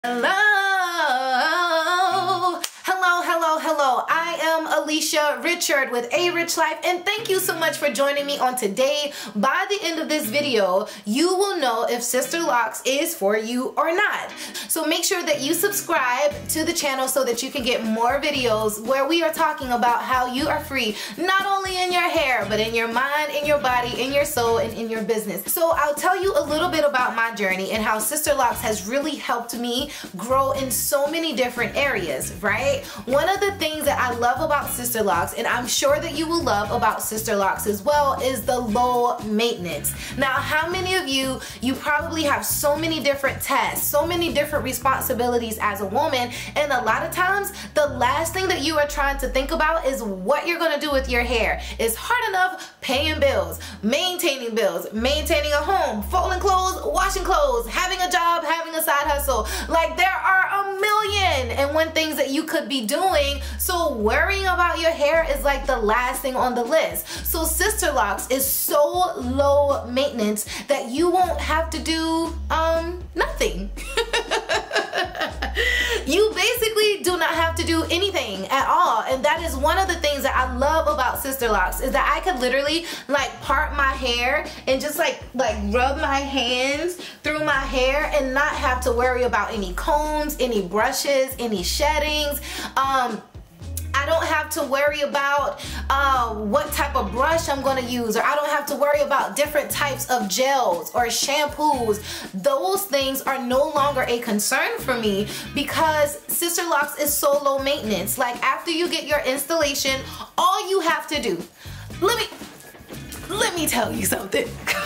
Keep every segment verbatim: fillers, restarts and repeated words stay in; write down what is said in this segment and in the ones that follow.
Hello, hello, hello, hello. I am Alicia Richard with A Rich Life, and thank you so much for joining me on today. By the end of this video, you will know if Sisterlocks is for you or not. So make sure that you subscribe to the channel so that you can get more videos where we are talking about how you are free, not only in your hair, but in your mind, in your body, in your soul, and in your business. So I'll tell you a little bit about my journey and how Sisterlocks has really helped me grow in so many different areas, right? One of the things that I love about Sisterlocks, and I'm sure that you will love about Sisterlocks as well, is the low maintenance. Now, how many of you, you probably have so many different tasks, so many different responsibilities as a woman, and a lot of times the last thing that you are trying to think about is what you're gonna do with your hair. It's hard enough paying bills, maintaining bills, maintaining a home, folding clothes, washing clothes, having a job, having a side hustle. Like, there are a million and one things that you could be doing, so worrying about your hair is like the last thing on the list. So Sisterlocks is so low maintenance that you won't have to do um nothing. You basically do not have to do anything at all, and that is one of the things that I love about Sisterlocks, is that I could literally like part my hair and just like like rub my hands through my hair and not have to worry about any combs, any brushes, any sheddings. um I don't have to worry about uh, what type of brush I'm going to use, or I don't have to worry about different types of gels or shampoos. Those things are no longer a concern for me because Sisterlocks is so low maintenance. Like, after you get your installation, all you have to do, let me, let me tell you something.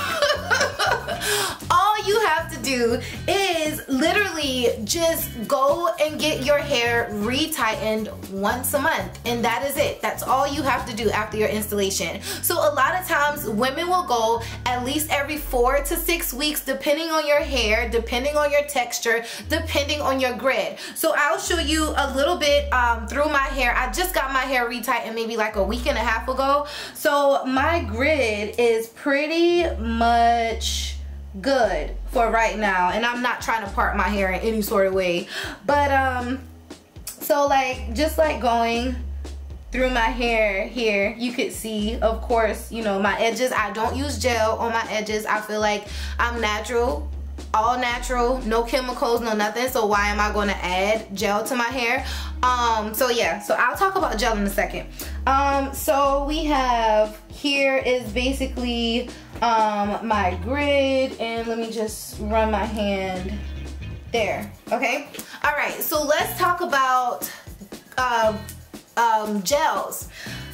All you have to do is literally just go and get your hair retightened once a month, and that is it. That's all you have to do after your installation. So a lot of times women will go at least every four to six weeks depending on your hair, depending on your texture, depending on your grid. So I'll show you a little bit um, through my hair. I just got my hair retightened maybe like a week and a half ago, so my grid is pretty much good for right now, and I'm not trying to part my hair in any sort of way, but um so like just like going through my hair here, you could see, of course, you know, my edges. I don't use gel on my edges. I feel like I'm natural, all natural, no chemicals, no nothing, so why am I going to add gel to my hair? Um so yeah, so I'll talk about gel in a second. Um so we have, here is basically um my grid, and let me just run my hand there. Okay, all right, so let's talk about uh, um gels.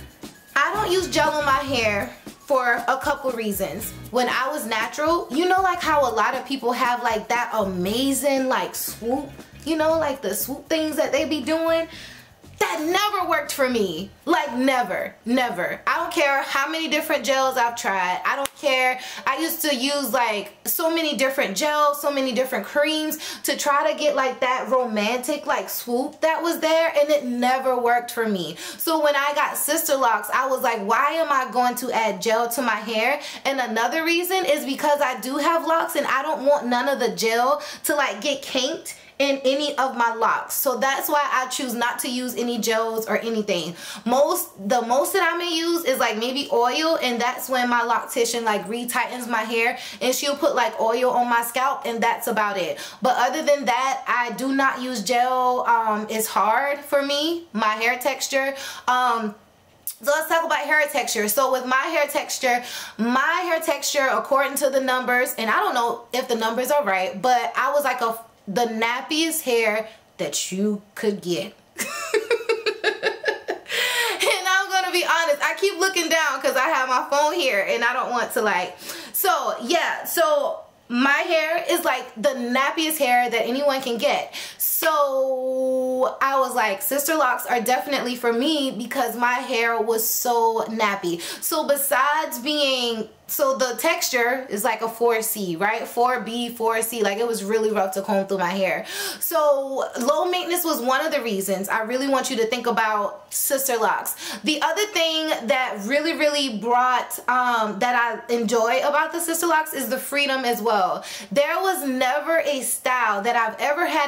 I don't use gel on my hair for a couple reasons. When I was natural, you know, like how a lot of people have like that amazing like swoop, you know, like the swoop things that they be doing. That never worked for me. Like, never, never. I don't care how many different gels I've tried. I don't care. I used to use like so many different gels, so many different creams to try to get like that romantic like swoop that was there, and it never worked for me. So when I got Sisterlocks, I was like, why am I going to add gel to my hair? And another reason is because I do have locks, and I don't want none of the gel to like get kinked in any of my locks. So that's why I choose not to use any gels or anything. Most, the most that I may use is like maybe oil, and that's when my loctician like retightens my hair, and she'll put like oil on my scalp, and that's about it. But other than that, I do not use gel. Um, it's hard for me, my hair texture. Um, So let's talk about hair texture. So with my hair texture, my hair texture, according to the numbers, and I don't know if the numbers are right, but I was like a the nappiest hair that you could get. And I'm gonna be honest, I keep looking down because I have my phone here and I don't want to like, so yeah, so my hair is like the nappiest hair that anyone can get. So I was like, Sisterlocks are definitely for me because my hair was so nappy. So besides being, so the texture is like a four C, right? four B, four C, like it was really rough to comb through my hair. So low maintenance was one of the reasons. I really want you to think about Sisterlocks. The other thing that really, really brought, um, that I enjoy about the Sisterlocks is the freedom as well. There was never a style that I've ever had in my life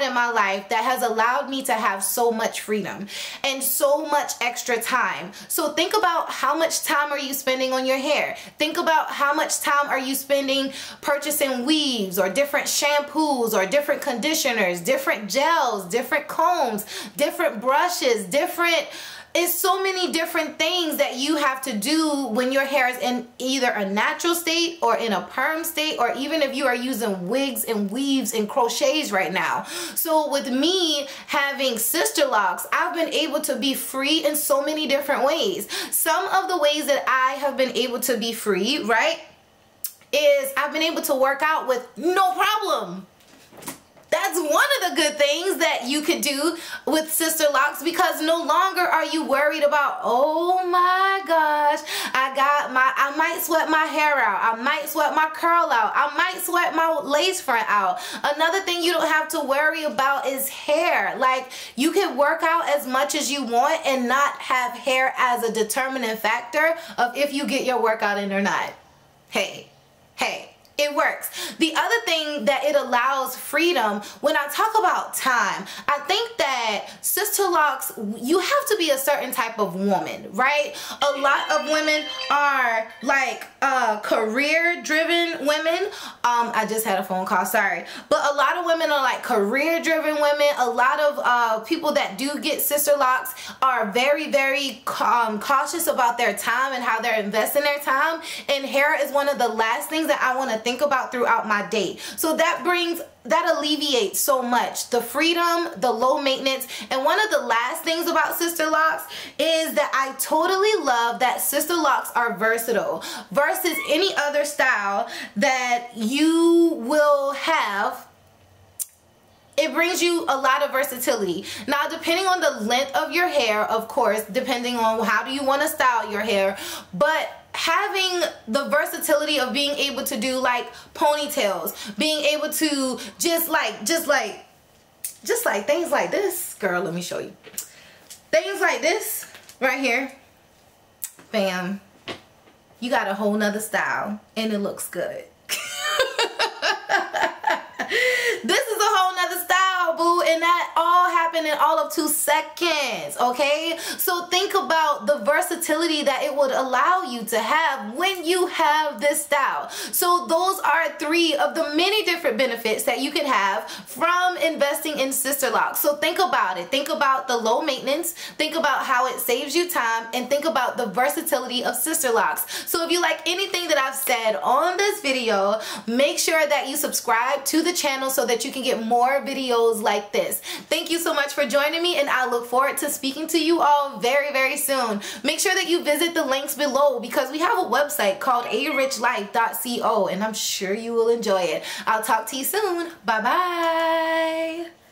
life that has allowed me to have so much freedom and so much extra time. So think about how much time are you spending on your hair. Think about how much time are you spending purchasing weaves or different shampoos or different conditioners, different gels, different combs, different brushes, different... It's so many different things that you have to do when your hair is in either a natural state or in a perm state, or even if you are using wigs and weaves and crochets right now. So with me having Sisterlocks, I've been able to be free in so many different ways. Some of the ways that I have been able to be free, right, is I've been able to work out with no problem. That's one of the good things that you could do with Sisterlocks, because no longer are you worried about, oh my gosh, I got my, I might sweat my hair out, I might sweat my curl out, I might sweat my lace front out. Another thing you don't have to worry about is hair. Like, you can work out as much as you want and not have hair as a determining factor of if you get your workout in or not. Hey, hey. It works. The other thing that it allows freedom, when I talk about time, I think that Sisterlocks, you have to be a certain type of woman, right? A lot of women are like uh, career-driven women. Um, I just had a phone call, sorry. But a lot of women are like career-driven women. A lot of uh, people that do get Sisterlocks are very, very um, cautious about their time and how they're investing their time. And hair is one of the last things that I want to think about throughout my day. So that brings, that alleviates so much. The freedom, the low maintenance, and one of the last things about Sisterlocks is that I totally love that Sisterlocks are versatile versus any other style that you will have. It brings you a lot of versatility. Now, depending on the length of your hair, of course, depending on how do you want to style your hair, but having the versatility of being able to do like ponytails, being able to just like, just like, just like things like this, girl, let me show you. Things like this right here, bam, you got a whole nother style and it looks good. This is a whole nother style, boo, and that all happened in all of two seconds, okay? So think about the versatility that it would allow you to have when you have this style. So those are three of the many different benefits that you can have from investing in Sisterlocks. So think about it. Think about the low maintenance, think about how it saves you time, and think about the versatility of Sisterlocks. So if you like anything that I've said on this video, make sure that you subscribe to the channel so that you can get more videos like this. Thank you so much for joining me, and I look forward to speaking to you all very, very soon. Make sure that you visit the links below because we have a website called a rich life dot co, and I'm sure you will enjoy it. I'll talk to you soon. Bye-bye.